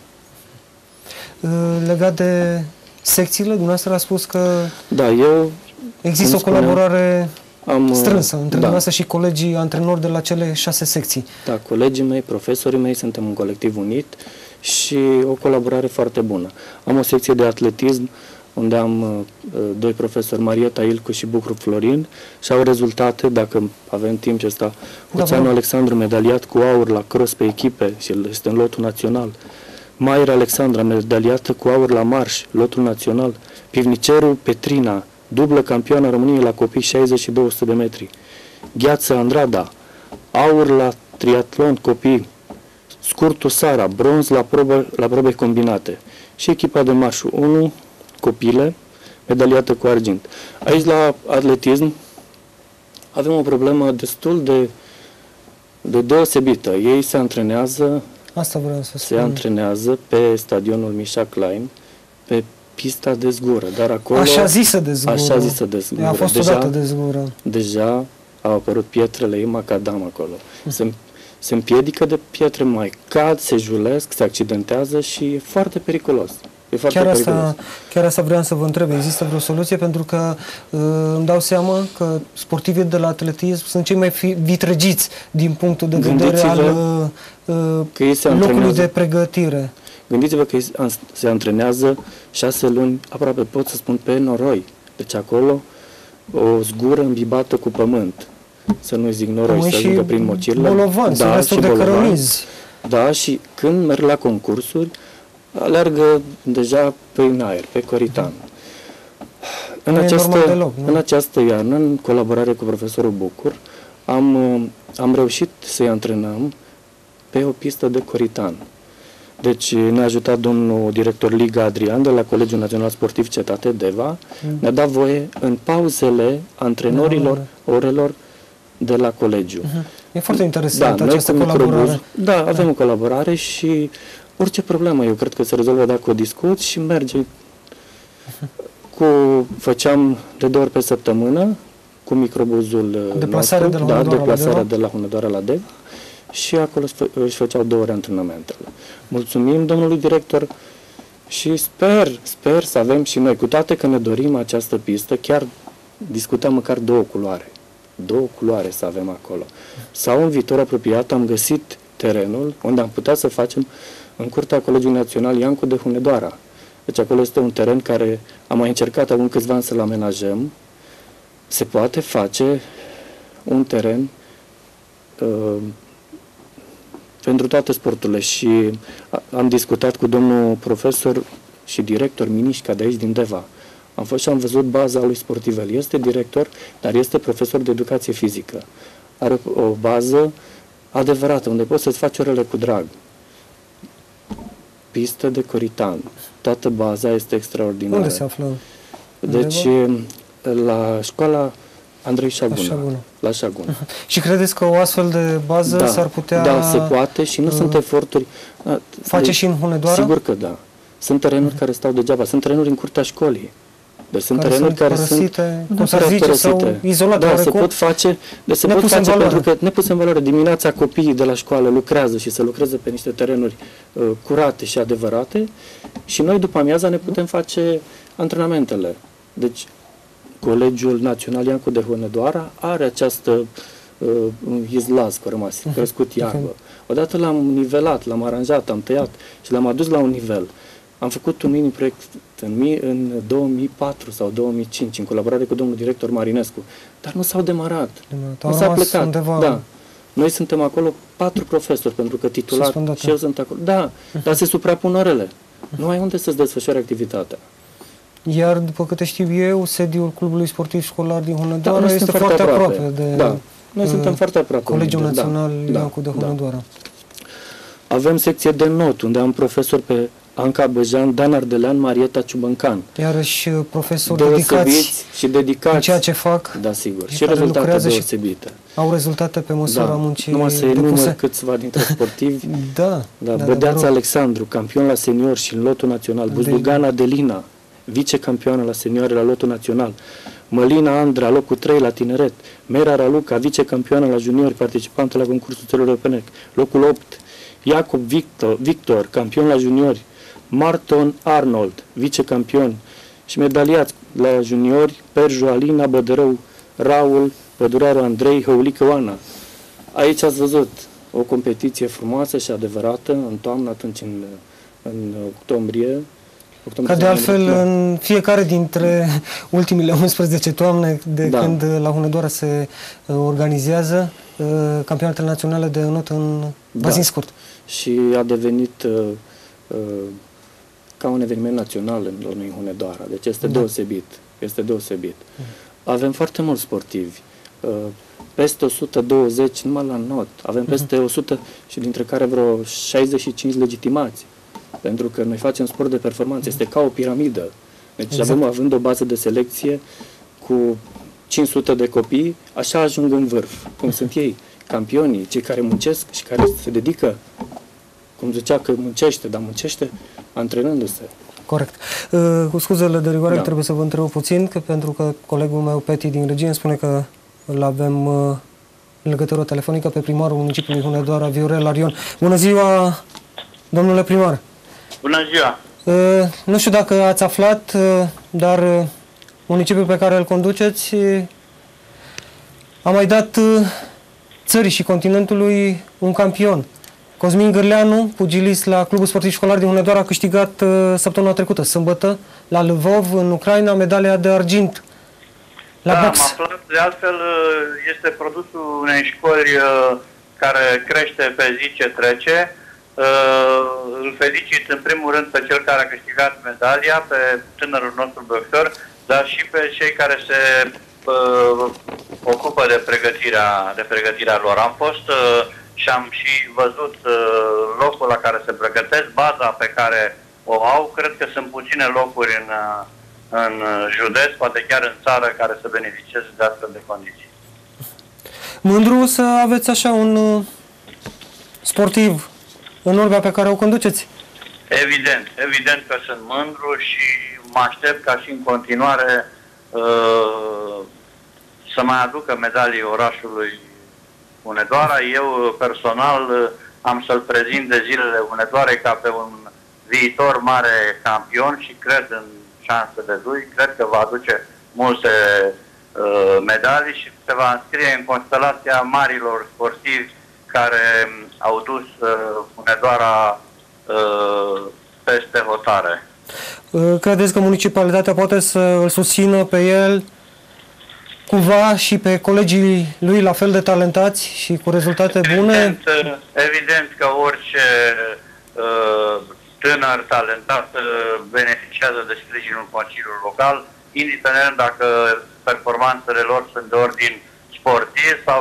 [SPEAKER 2] Legat de secțiile, dumneavoastră a spus că există o colaborare strânsă între dumneavoastră și colegii antrenori de la cele 6 secții.
[SPEAKER 4] Da, colegii mei, profesorii mei, suntem un colectiv unit și o colaborare foarte bună. Am o secție de atletism unde am 2 profesori, Marieta Ilcu și Bucru Florin, și au rezultate, dacă avem timp ce ăsta, Hoțeanu Alexandru medaliat cu aur la cross pe echipe și este în lotul național, Maier Alexandra medaliată cu aur la marș, lotul național, Pivniceru Petrina, dublă campioană României la copii 60 și 200 de metri, Gheață Andrada, aur la triatlon copii, Scurtu Sara, bronz la probe combinate și echipa de marșul 1, copile, medaliată cu argint. Aici, la atletism, avem o problemă destul de deosebită. Ei se antrenează, pe stadionul Mișa Klein, pe pista de zgură, dar acolo...
[SPEAKER 2] Așa zisă de zgură. A fost odată de zgură.
[SPEAKER 4] Deja au apărut pietrele, macadam acolo. se împiedică de pietre, mai cad, se julesc, se accidentează și e foarte periculos. E foarte periculos.
[SPEAKER 2] Chiar asta vreau să vă întreb. Există vreo soluție? Pentru că îmi dau seama că sportivii de la atletism sunt cei mai vitregiți din punctul de vedere al locului de pregătire.
[SPEAKER 4] Gândiți-vă că se antrenează 6 luni, aproape pot să spun pe noroi. Deci acolo o zgură îmbibată cu pământ. Să nu zic noroi, să ajungă prin mocirlă.
[SPEAKER 2] Bolovani,
[SPEAKER 4] da,
[SPEAKER 2] și de cărămizi.
[SPEAKER 4] Da, și când merg la concursuri, alergă deja prin aer, pe coritan. În această iarnă, în colaborare cu profesorul Bucur, am reușit să-i antrenăm pe o pistă de coritan. Deci ne-a ajutat domnul director Liga Adrian de la Colegiul Național Sportiv Cetate Deva. Ne-a dat voie în pauzele antrenorilor, orelor de la colegiu.
[SPEAKER 2] E foarte interesant această colaborare.
[SPEAKER 4] Da, avem o colaborare și orice problemă, eu cred că se rezolvă dacă o discut și merge. Făceam de 2 ori pe săptămână cu microbuzul
[SPEAKER 2] deplasarea
[SPEAKER 4] de la Hunedoara la Deva și acolo își făceau 2 ore antrenamentele. Mulțumim domnului director și sper să avem și noi, cu toate că ne dorim această pistă, chiar discutăm măcar 2 culoare. 2 culoare să avem acolo. Sau în viitor apropiat am găsit terenul unde am putea să facem în curtea Colegiului Național Iancu de Hunedoara. Deci acolo este un teren care am mai încercat acum câțiva ani să-l amenajăm. Se poate face un teren pentru toate sporturile și am discutat cu domnul profesor și director Minișca de aici din Deva. Am fost și am văzut baza lui sportiv. El este director, dar este profesor de educație fizică. Are o bază adevărată, unde poți să-ți faci orele cu drag. Pistă de coritan. Toată baza este extraordinară.
[SPEAKER 2] Unde se află?
[SPEAKER 4] Deci, la școala Andrei Șaguna. La Șaguna.
[SPEAKER 2] Și credeți că o astfel de bază s-ar putea...
[SPEAKER 4] Da, se poate și nu sunt eforturi...
[SPEAKER 2] Face și în Hunedoara?
[SPEAKER 4] Sigur că da. Sunt terenuri care stau degeaba. Sunt terenuri în curtea școlii. Deci sunt terenuri care
[SPEAKER 2] părăsite,
[SPEAKER 4] sunt
[SPEAKER 2] cum să zice, sau izolate.
[SPEAKER 4] Da, se pot face, pentru că nepuse în valoare. Dimineața copiii de la școală lucrează și se lucreze pe niște terenuri curate și adevărate și noi după amiaza ne putem face antrenamentele. Deci Colegiul Național Iancu de Hunedoara are această izlaz care a rămas, crescut iarbă. Odată l-am nivelat, l-am aranjat, am tăiat și l-am adus la un nivel. Am făcut un mini-proiect în 2004 sau 2005, în colaborare cu domnul director Marinescu, dar nu s-au demarat. Nu s-a plecat. Undeva... Da. Noi suntem acolo 4 profesori, pentru că titular și eu sunt acolo. Da, dar se suprapun orele. Nu ai unde să-ți desfășori activitatea.
[SPEAKER 2] Iar, după câte știu eu, sediul Clubului Sportiv Școlar din Hunedoara este foarte aproape de...
[SPEAKER 4] Da, noi suntem foarte aproape.
[SPEAKER 2] Colegiul Național Iancu de Hunedoara.
[SPEAKER 4] Avem secție de not, unde am profesori pe Anca Băjan, Dan Ardelean, Marieta Ciubăncan.
[SPEAKER 2] Iarăși profesori dedicați
[SPEAKER 4] și dedicați
[SPEAKER 2] în ceea ce fac.
[SPEAKER 4] Da, sigur. Și rezultate deosebite.
[SPEAKER 2] Au rezultate pe măsura muncii
[SPEAKER 4] numai să enumăr câțiva dintre sportivi. Bădeața Alexandru, campion la senior și în lotul național. Buzdugan Adelina, vicecampioană la senioare la lotul național. Mălina Andra, locul 3 la tineret. Mera Raluca, vicecampioană la juniori, participantă la concursul țărilor europene. Locul 8. Iacob Victor, campion la juniori. Marton Arnold, vicecampion și medaliați la juniori, Perju Alina, Bădărău Raul, Păduraru Andrei, Hăulică Oana. Aici ați văzut o competiție frumoasă și adevărată, în toamnă, atunci în octombrie.
[SPEAKER 2] Ca de altfel, în fiecare dintre ultimile 11 toamne de când la Hunedoara se organizează campionatele naționale de not în bazin scurt.
[SPEAKER 4] Și a devenit ca un eveniment național în Hunedoara. Deci este deosebit. Este deosebit. Avem foarte mulți sportivi. Peste 120 numai la not. Avem peste 100 și dintre care vreo 65 legitimați. Pentru că noi facem sport de performanță. Este ca o piramidă. Deci având o bază de selecție cu 500 de copii, așa ajung în vârf. Cum sunt ei, campionii, cei care muncesc și care se dedică. Cum zicea că muncește, dar muncește antrenându-se.
[SPEAKER 2] Corect. Cu scuzele de rigoare trebuie să vă întreb puțin, pentru că colegul meu, Peti, din regie, îmi spune că îl avem legătură telefonică pe primarul municipiului Hunedoara, Viorel Arion. Bună ziua, domnule primar!
[SPEAKER 7] Bună ziua!
[SPEAKER 2] Nu știu dacă ați aflat, dar municipiul pe care îl conduceți a mai dat țării și continentului un campion. Cosmin Gârleanu, pugilist la Clubul Sportiv Școlar din Hunedoara, a câștigat săptămâna trecută, sâmbătă, la Lvov, în Ucraina, medalia de argint la box.
[SPEAKER 7] Am aflat, de altfel este produsul unei școli care crește pe zi ce trece. Îl felicit în primul rând pe cel care a câștigat medalia, pe tânărul nostru boxer, dar și pe cei care se ocupă de pregătirea lor. Am fost și am și văzut locul la care se pregătesc, baza pe care o au. Cred că sunt puține locuri în județ, poate chiar în țară, care să beneficieze de astfel de condiții.
[SPEAKER 2] Mândru să aveți așa un sportiv în urma pe care o conduceți?
[SPEAKER 7] Evident că sunt mândru și mă aștept ca și în continuare să mai aducă medalii orașului Hunedoara. Eu personal am să-l prezint de zilele Hunedoarei ca pe un viitor mare campion și cred în șansele lui. Cred că va aduce multe medalii și se va înscrie în constelația marilor sportivi care au dus Hunedoara peste hotare.
[SPEAKER 2] Credeți că municipalitatea poate să îl susțină pe el cumva și pe colegii lui la fel de talentați și cu rezultate bune?
[SPEAKER 7] Evident că orice tânăr talentat beneficiază de sprijinul Consiliului Local, indiferent dacă performanțele lor sunt de ordin sportiv sau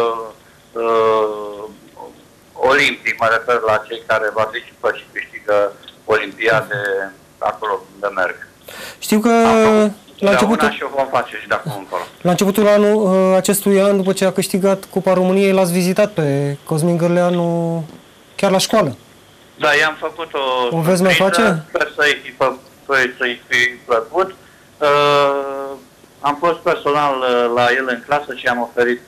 [SPEAKER 7] olimpic, mă refer la cei care participă și câștigă olimpiade acolo unde merg.
[SPEAKER 2] Știu că la începutul,
[SPEAKER 7] și o vom face și de acum încolo.
[SPEAKER 2] La începutul acestui an, după ce a câștigat Cupa României, l-ați vizitat pe Cosmin Gârleanu chiar la școală.
[SPEAKER 7] Da, i-am făcut
[SPEAKER 2] o veți mai face?
[SPEAKER 7] Sper să-i fi plăcut. Am fost personal la el în clasă și am oferit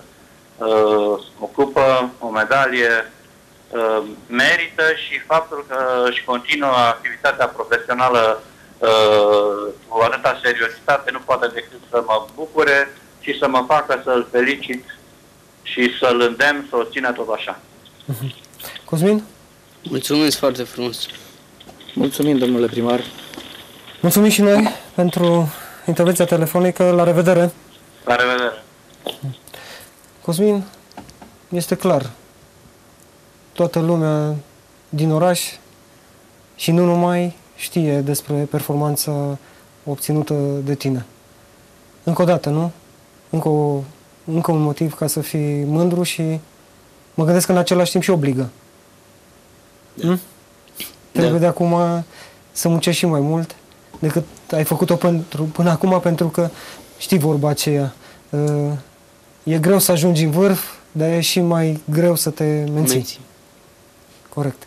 [SPEAKER 7] o cupă, o medalie. Merită și faptul că își continuă activitatea profesională cu atâta seriozitate nu poate decât să mă bucure și să mă facă să-l felicit și să-l îndemn să o țină tot așa.
[SPEAKER 2] Cosmin?
[SPEAKER 3] Mulțumesc foarte frumos.
[SPEAKER 4] Mulțumim, domnule primar.
[SPEAKER 2] Mulțumim și noi pentru intervenția telefonică. La revedere!
[SPEAKER 7] La revedere!
[SPEAKER 2] Cosmin, este clar, toată lumea din oraș și nu numai știe despre performanța obținută de tine. Încă o dată, nu? Încă un motiv ca să fii mândru și mă gândesc că în același timp și obligă. Da. Trebuie de acum să muncești și mai mult decât ai făcut-o până acum, pentru că știi vorba aceea. E greu să ajungi în vârf, dar e și mai greu să te menții. Corect.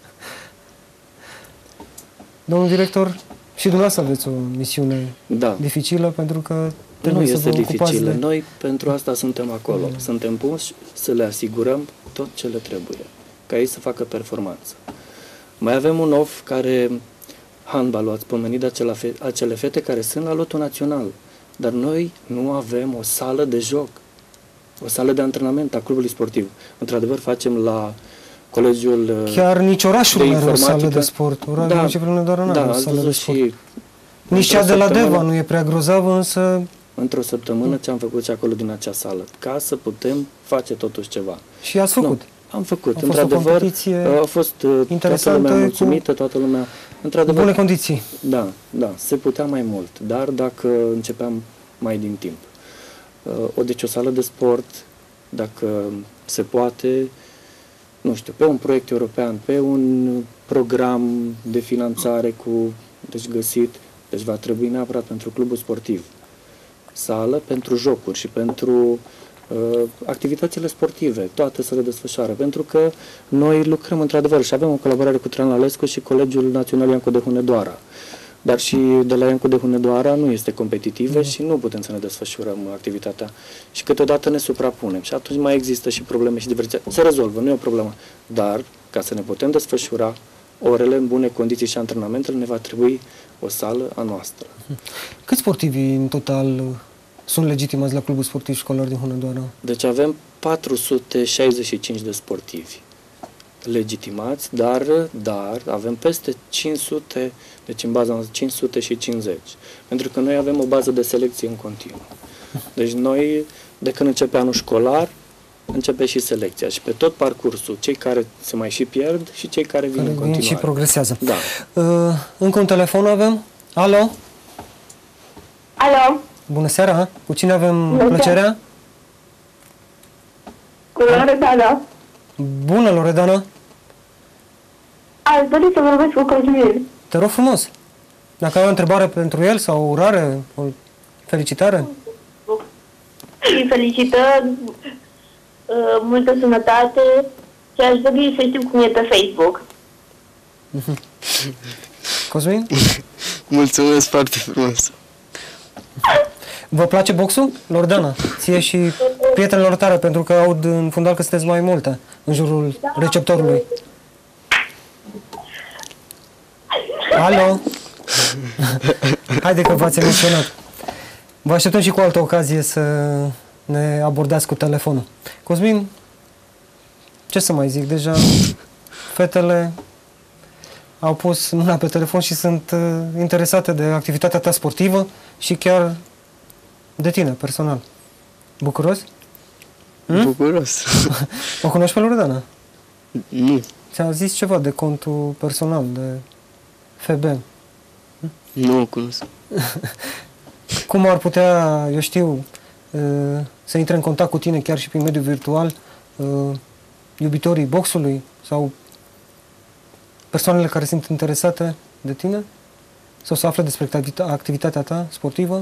[SPEAKER 2] Domnul director, și dumneavoastră aveți o misiune dificilă, pentru că
[SPEAKER 4] nu este dificilă. Noi pentru asta suntem acolo. Suntem puși să le asigurăm tot ce le trebuie, ca ei să facă performanță. Mai avem un of care, handbalul, ați pomenit de acele fete care sunt la lotul național, dar noi nu avem o sală de joc, o sală de antrenament a clubului sportiv. Într-adevăr, facem la colegiul
[SPEAKER 2] chiar nici orașul nu are o sală de sport. Nici cea de la Deva nu e prea grozavă, însă
[SPEAKER 4] într-o săptămână ce am făcut și acolo din acea sală, ca să putem face totuși ceva.
[SPEAKER 2] Și ați făcut?
[SPEAKER 4] Am făcut. Într-adevăr, a fost toată lumea mulțumită, toată lumea. Într-adevăr,
[SPEAKER 2] bune condiții.
[SPEAKER 4] Da, se putea mai mult, dar dacă începeam mai din timp. Deci o sală de sport, dacă se poate, nu știu, pe un proiect european, pe un program de finanțare găsit, deci va trebui neapărat pentru clubul sportiv sală, pentru jocuri și pentru activitățile sportive, toate să le desfășoare, pentru că noi lucrăm într-adevăr și avem o colaborare cu Traian Lalescu și Colegiul Național Iancu de Hunedoara. dar și de la Iancu de Hunedoara nu este competitivă și nu putem să ne desfășurăm activitatea. Și câteodată ne suprapunem și atunci mai există și probleme și diversitate. Se rezolvă, nu e o problemă. Dar, ca să ne putem desfășura orele în bune condiții și antrenamentele, ne va trebui o sală a noastră.
[SPEAKER 2] Câți sportivi în total sunt legitimați la Clubul Sportiv Școlar din Hunedoara?
[SPEAKER 4] Deci avem 465 de sportivi legitimați, dar avem peste 500, deci în baza noastră 550. Pentru că noi avem o bază de selecție în continuu. Deci noi, de când începe anul școlar, începe și selecția. Și pe tot parcursul, cei care se mai și pierd și cei care vin în continuare.
[SPEAKER 2] Și progresează.
[SPEAKER 4] Da.
[SPEAKER 2] Încă un telefon avem? Alo?
[SPEAKER 8] Alo?
[SPEAKER 2] Bună seara! Cu cine avem plăcerea?
[SPEAKER 8] Cu Loredana.
[SPEAKER 2] Bună, Loredana!
[SPEAKER 8] Aș dori să vorbesc cu Cosmin.
[SPEAKER 2] Te rog frumos! Dacă ai o întrebare pentru el sau o urare, o felicitare?
[SPEAKER 8] Și felicitări, multă sănătate și aș dori să știu cum e pe Facebook.
[SPEAKER 2] Cosmin?
[SPEAKER 3] Mulțumesc foarte frumos.
[SPEAKER 2] Vă place boxul, Loredana? Ție și prietenilor tare, pentru că aud în fundal că sunteți mai multe în jurul receptorului. Alo? Haide că v-ați emoționat. Vă așteptăm și cu altă ocazie să ne abordați cu telefonul. Cosmin, ce să mai zic, deja fetele au pus mâna pe telefon și sunt interesate de activitatea ta sportivă și chiar de tine, personal. Bucuros?
[SPEAKER 3] Bucuros.
[SPEAKER 2] O cunoști pe Loredana?
[SPEAKER 3] Nu.
[SPEAKER 2] Ți-a zis ceva de contul personal, de FB.
[SPEAKER 3] Nu o cunosc.
[SPEAKER 2] Cum ar putea, eu știu, să intre în contact cu tine chiar și prin mediul virtual iubitorii boxului sau persoanele care sunt interesate de tine? Sau să afle despre activitatea ta sportivă?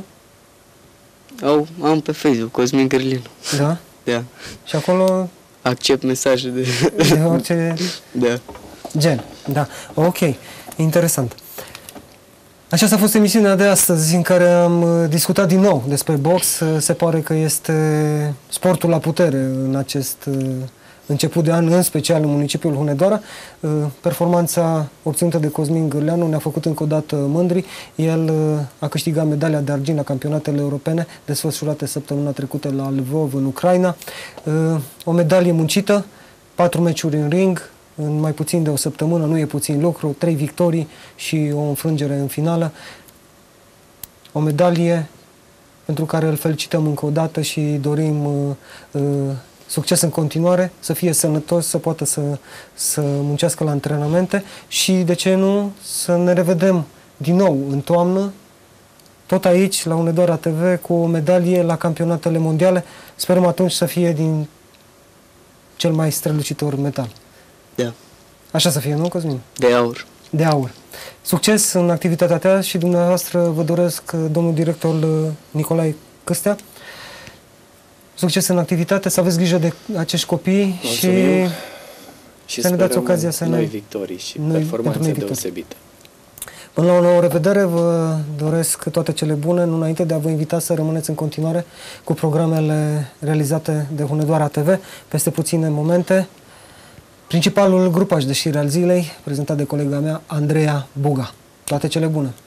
[SPEAKER 3] Am pe Facebook, Cosmin Gârlinu.
[SPEAKER 2] Da?
[SPEAKER 3] Da.
[SPEAKER 2] Și acolo...
[SPEAKER 3] Accept mesaje de
[SPEAKER 2] orice
[SPEAKER 3] da.
[SPEAKER 2] gen. Da. Ok. Interesant. Aceasta a fost emisiunea de astăzi în care am discutat din nou despre box. Se pare că este sportul la putere în acest început de an, în special în municipiul Hunedoara. Performanța obținută de Cosmin Gârleanu ne-a făcut încă o dată mândri. El a câștigat medalia de argint la campionatele europene desfășurate săptămâna trecută la Lvov, în Ucraina. O medalie muncită, 4 meciuri în ring, în mai puțin de o săptămână, nu e puțin lucru, 3 victorii și o înfrângere în finală. O medalie pentru care îl felicităm încă o dată și dorim succes în continuare, să fie sănătos, să poată să muncească la antrenamente și, de ce nu, să ne revedem din nou în toamnă, tot aici, la Hunedoara TV, cu o medalie la campionatele mondiale. Sperăm atunci să fie din cel mai strălucitor metal.
[SPEAKER 3] Da.
[SPEAKER 2] Așa să fie, nu, Cosmin?
[SPEAKER 3] De aur.
[SPEAKER 2] De aur. Succes în activitatea ta și dumneavoastră vă doresc, domnul director Nicolae Câstea, succes în activitate, să aveți grijă de acești copii.
[SPEAKER 4] Mulțumim.
[SPEAKER 2] Și să ne dați ocazia să
[SPEAKER 4] noi victorii și performanțe deosebite.
[SPEAKER 2] Până la o nouă revedere, vă doresc toate cele bune, nu înainte de a vă invita să rămâneți în continuare cu programele realizate de Hunedoara TV. Peste puține momente, principalul grupaj de știri al zilei, prezentat de colega mea, Andreea Buga. Toate cele bune!